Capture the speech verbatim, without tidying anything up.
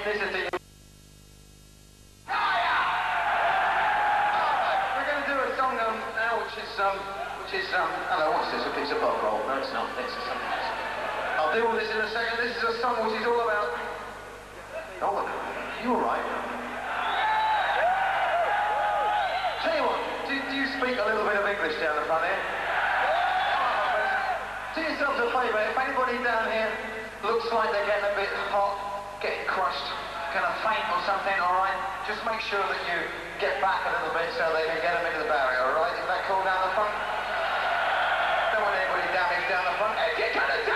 ethnicity. We're going to do a song um, now, which is um, which is um. Hello, what's this? A piece of bog roll? No, it's not. This is something else. I'll deal with this in a second. This is a song which is all about. Oh, you all right? Tell you what, do, do you speak a little bit of English down the front here? Do yourselves a favour, if anybody down here looks like they're getting a bit hot, getting crushed, kind of faint or something, alright? Just make sure that you get back a little bit so they can get them into the barrier, alright? Is that cool down the front? Don't want anybody damaged down the front. If you're gonna